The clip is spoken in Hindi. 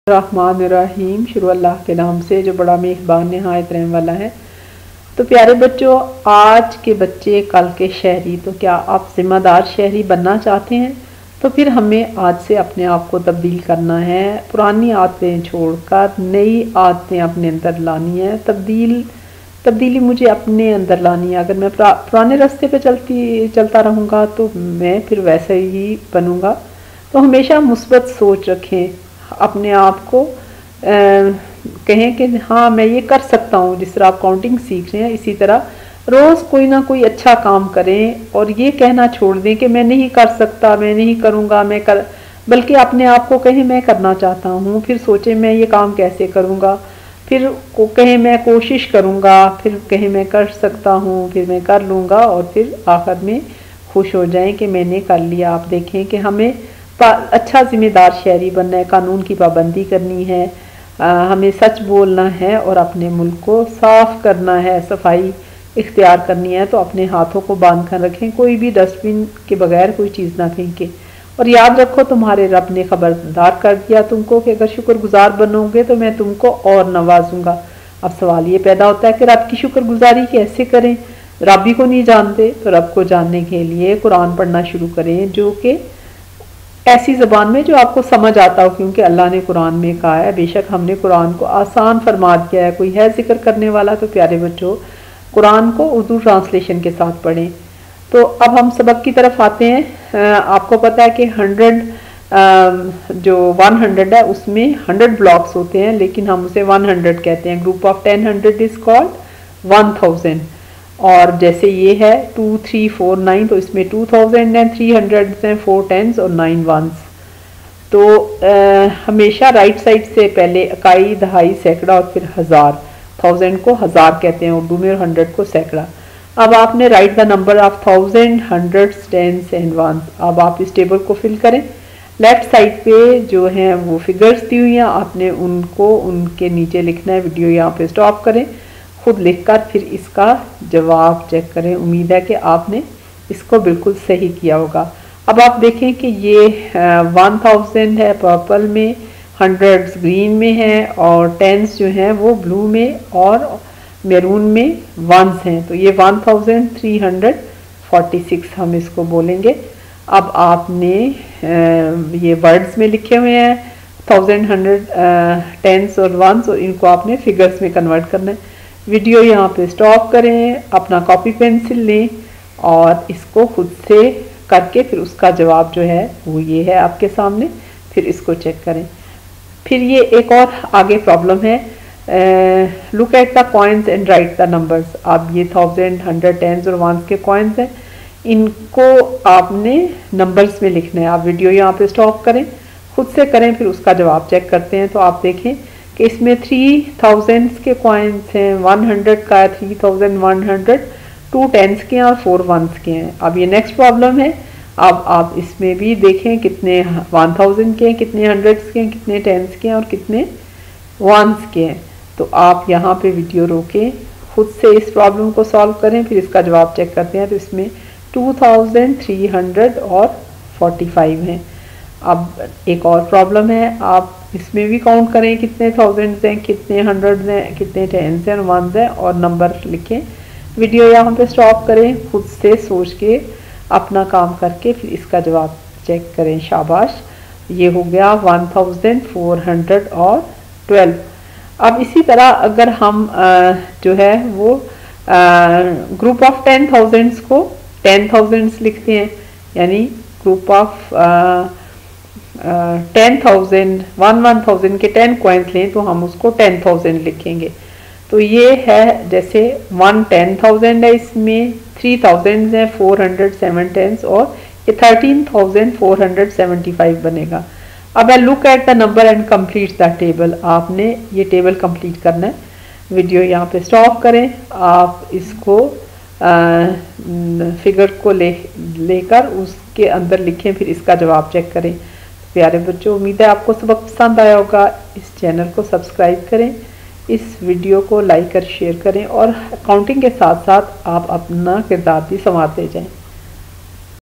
रहमानिर्रहीम। शुरू अल्लाह के नाम से जो बड़ा मेहरबान निहायत रहम वाला है। तो प्यारे बच्चों, आज के बच्चे कल के शहरी। तो क्या आप ज़िम्मेदार शहरी बनना चाहते हैं? तो फिर हमें आज से अपने आप को तब्दील करना है। पुरानी आदतें छोड़कर नई आदतें अपने अंदर लानी है। तब्दीली मुझे अपने अंदर लानी है। अगर मैं पुराने रास्ते पे चलता रहूँगा तो मैं फिर वैसे ही बनूँगा। तो हमेशा मुस्बत सोच रखें, अपने आप को कहें कि हाँ मैं ये कर सकता हूँ। जिस तरह आप काउंटिंग सीख रहे हैं, इसी तरह रोज़ कोई ना कोई अच्छा काम करें और ये कहना छोड़ दें कि मैं नहीं कर सकता, मैं नहीं करूँगा, बल्कि अपने आप को कहें मैं करना चाहता हूँ। फिर सोचें मैं ये काम कैसे करूँगा, फिर कहें मैं कोशिश करूँगा, फिर कहें मैं कर सकता हूँ, फिर मैं कर लूँगा और फिर आखिर में खुश हो जाएं कि मैंने कर लिया। आप देखें कि हमें अच्छा ज़िम्मेदार शहरी बनना है, कानून की पाबंदी करनी है, हमें सच बोलना है और अपने मुल्क को साफ़ करना है, सफाई इख्तियार करनी है। तो अपने हाथों को बांध कर रखें, कोई भी डस्टबिन के बगैर कोई चीज़ ना फेंकें। और याद रखो, तुम्हारे रब ने खबरदार कर दिया तुमको कि अगर शुक्रगुजार बनोगे तो मैं तुमको और नवाजूंगा। अब सवाल ये पैदा होता है कि रब की शुक्रगुजारी कैसे करें? रब ही को नहीं जानते, तो रब को जानने के लिए कुरान पढ़ना शुरू करें, जो कि ऐसी ज़बान में जो आपको समझ आता हो, क्योंकि अल्लाह ने कुरान में कहा है। बेशक हमने कुरान को आसान फरमा दिया है। कोई है जिक्र करने वाला तो प्यारे बच्चों, कुरान को उर्दू ट्रांसलेशन के साथ पढ़ें। तो अब हम सबक की तरफ आते हैं। आपको पता है कि 100 है, उसमें 100 ब्लॉक्स होते हैं, लेकिन हम उसे 100 कहते हैं। Group of 10 100 is called 1000। और जैसे ये है 2 3 4 9, तो इसमें 2000 हैं, 300 हैं, 4 10s और 9 1s। तो हमेशा राइट साइड से पहले इकाई, दहाई, सैकड़ा और फिर हज़ार। 1000 को हज़ार कहते हैं उर्दू में और 100 को सैकड़ा। अब आपने write the number of 1000 100s 10s and 1s। अब आप इस टेबल को फिल करें। लेफ्ट साइड पे जो हैं वो फिगर्स दी हुई हैं, आपने उनको उनके नीचे लिखना है। वीडियो यहाँ पे स्टॉप करें, खुद लिखकर फिर इसका जवाब चेक करें। उम्मीद है कि आपने इसको बिल्कुल सही किया होगा। अब आप देखें कि ये 1000 है पर्पल में, 100s ग्रीन में है और 10s जो हैं वो ब्लू में और मैरून में 1s हैं। तो ये 1346 हम इसको बोलेंगे। अब आपने ये वर्ड्स में लिखे हुए हैं 1000 100 10s और 1s, और इनको आपने फिगर्स में कन्वर्ट करना है। वीडियो यहाँ पे स्टॉप करें, अपना कॉपी पेंसिल लें और इसको खुद से करके फिर उसका जवाब जो है वो ये है आपके सामने। फिर इसको चेक करें। फिर ये एक और आगे प्रॉब्लम है, look at the coins and write the numbers. अब ये 1000 100 10s और 1s के कॉइन्स हैं, इनको आपने नंबर्स में लिखना है। आप वीडियो यहाँ पे स्टॉप करें, खुद से करें, फिर उसका जवाब चेक करते हैं। तो आप देखें कि इसमें 3000s के कॉइन्स हैं, 100 का है 3100, 2 10s के हैं और 4 1s के हैं। अब ये नेक्स्ट प्रॉब्लम है। अब आप इसमें भी देखें कितने 1000 के हैं, कितने 100s के हैं, कितने 10s के हैं और कितने 1s के हैं। तो आप यहाँ पे वीडियो रोकें, खुद से इस प्रॉब्लम को सॉल्व करें, फिर इसका जवाब चेक करते हैं। तो इसमें 2345 हैं। अब एक और प्रॉब्लम है, आप इसमें भी काउंट करें कितने 1000s हैं, कितने 100s हैं, कितने 10s हैं और 1s हैं और नंबर लिखें। वीडियो यहाँ पे स्टॉप करें, खुद से सोच के अपना काम करके फिर इसका जवाब चेक करें। शाबाश, ये हो गया 1412। अब इसी तरह अगर हम जो है वो ग्रुप ऑफ 10,000s को 10,000s लिखते हैं, यानी ग्रुप ऑफ 10,000 1000 के 10 कॉइन्स लें तो हम उसको 10,000 लिखेंगे। तो ये है जैसे 1 10,000 है, इसमें 3000 हैं, 400 7 10s और ये 13,475 बनेगा। अब look at the number and complete the table. आपने ये टेबल कंप्लीट करना है। वीडियो यहाँ पे स्टॉप करें, आप इसको फिगर को लेकर उसके अंदर लिखें, फिर इसका जवाब चेक करें। प्यारे बच्चों, उम्मीद है आपको सबक पसंद आया होगा। इस चैनल को सब्सक्राइब करें, इस वीडियो को लाइक और शेयर करें और काउंटिंग के साथ साथ आप अपना किरदार भी संवारते जाएं।